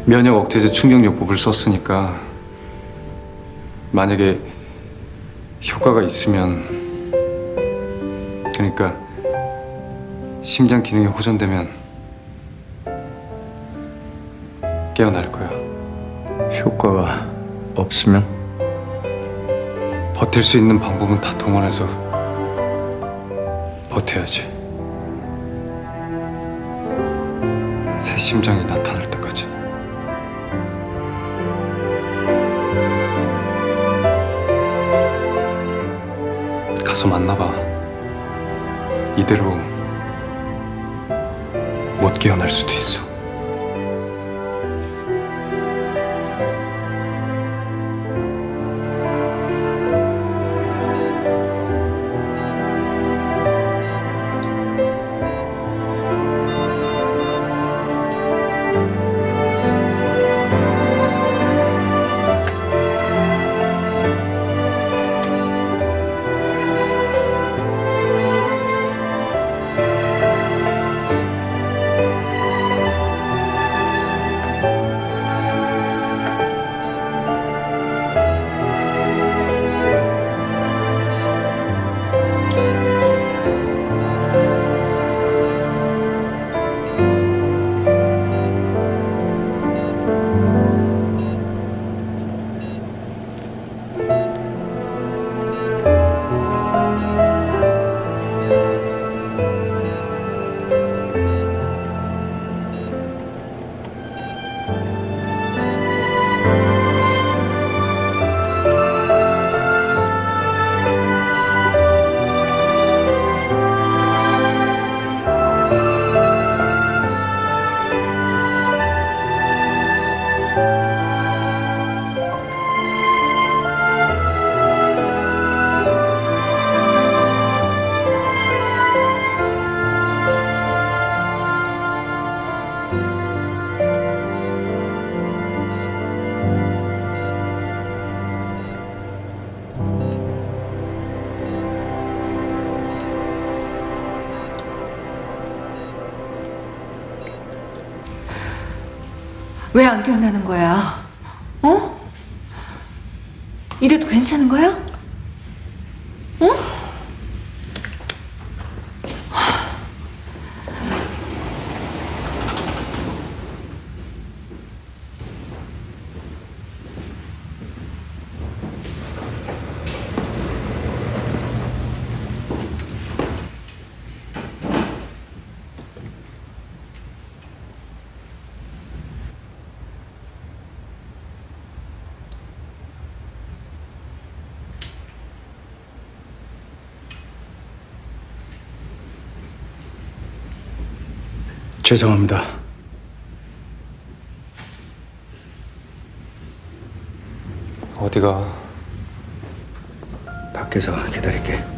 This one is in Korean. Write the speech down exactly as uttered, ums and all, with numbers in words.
면역 억제제 충격요법을 썼으니까 만약에 효과가 있으면, 그러니까 심장 기능이 호전되면 깨어날 거야. 효과가 없으면? 버틸 수 있는 방법은 다 동원해서 버텨야지. 새 심장이 나타날 때까지. 가서 만나봐. 이대로 못 깨어날 수도 있어. 왜 안 깨어나는 거야? 어? 이래도 괜찮은 거야? 어? 죄송합니다. 어디가? 밖에서 기다릴게.